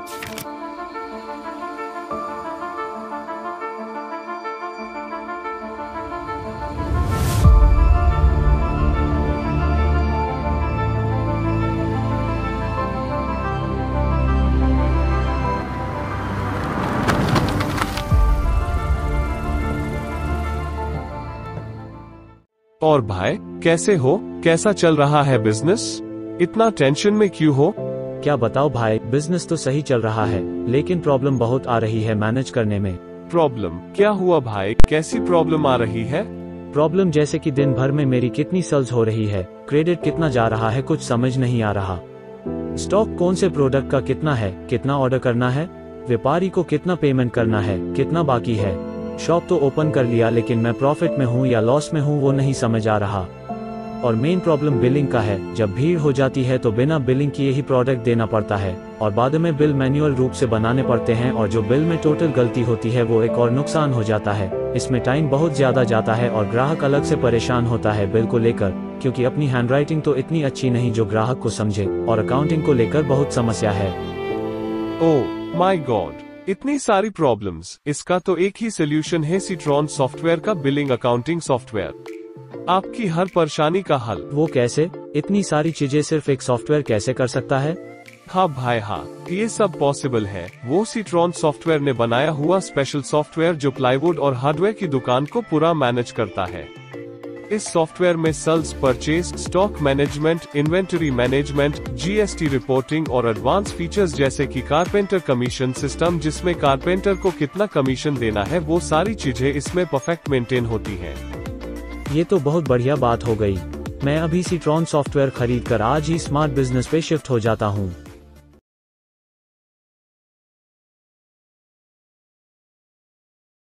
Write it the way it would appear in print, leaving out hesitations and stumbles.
और भाई कैसे हो, कैसा चल रहा है बिजनेस? इतना टेंशन में क्यों हो? क्या बताओ भाई, बिजनेस तो सही चल रहा है लेकिन प्रॉब्लम बहुत आ रही है मैनेज करने में। प्रॉब्लम क्या हुआ भाई, कैसी प्रॉब्लम आ रही है? प्रॉब्लम जैसे कि दिन भर में मेरी कितनी सेल्स हो रही है, क्रेडिट कितना जा रहा है, कुछ समझ नहीं आ रहा। स्टॉक कौन से प्रोडक्ट का कितना है, कितना ऑर्डर करना है, व्यापारी को कितना पेमेंट करना है, कितना बाकी है। शॉप तो ओपन कर लिया लेकिन मैं प्रॉफिट में हूँ या लॉस में हूँ वो नहीं समझ आ रहा। और मेन प्रॉब्लम बिलिंग का है, जब भीड़ हो जाती है तो बिना बिलिंग किए ही प्रोडक्ट देना पड़ता है और बाद में बिल मैन्युअल रूप से बनाने पड़ते हैं और जो बिल में टोटल गलती होती है वो एक और नुकसान हो जाता है। इसमें टाइम बहुत ज्यादा जाता है और ग्राहक अलग से परेशान होता है बिल को लेकर, क्योंकि अपनी हैंडराइटिंग तो इतनी अच्छी नहीं जो ग्राहक को समझे, और अकाउंटिंग को लेकर बहुत समस्या है। ओह माय गॉड, इतनी सारी प्रॉब्लम्स। इसका तो एक ही सोल्यूशन है, सीट्रॉन सॉफ्टवेयर का बिलिंग अकाउंटिंग सॉफ्टवेयर। आपकी हर परेशानी का हल। वो कैसे? इतनी सारी चीजें सिर्फ एक सॉफ्टवेयर कैसे कर सकता है? हाँ भाई हाँ, ये सब पॉसिबल है। वो सीट्रॉन सॉफ्टवेयर ने बनाया हुआ स्पेशल सॉफ्टवेयर जो प्लाईवुड और हार्डवेयर की दुकान को पूरा मैनेज करता है। इस सॉफ्टवेयर में sales, purchase, stock management, inventory management, GST reporting और एडवांस फीचर्स जैसे कि कारपेंटर कमीशन सिस्टम, जिसमें कारपेंटर को कितना कमीशन देना है, वो सारी चीजें इसमें परफेक्ट मेंटेन होती हैं। ये तो बहुत बढ़िया बात हो गई। मैं अभी सीट्रॉन सॉफ्टवेयर खरीद कर आज ही स्मार्ट बिजनेस पे शिफ्ट हो जाता हूँ।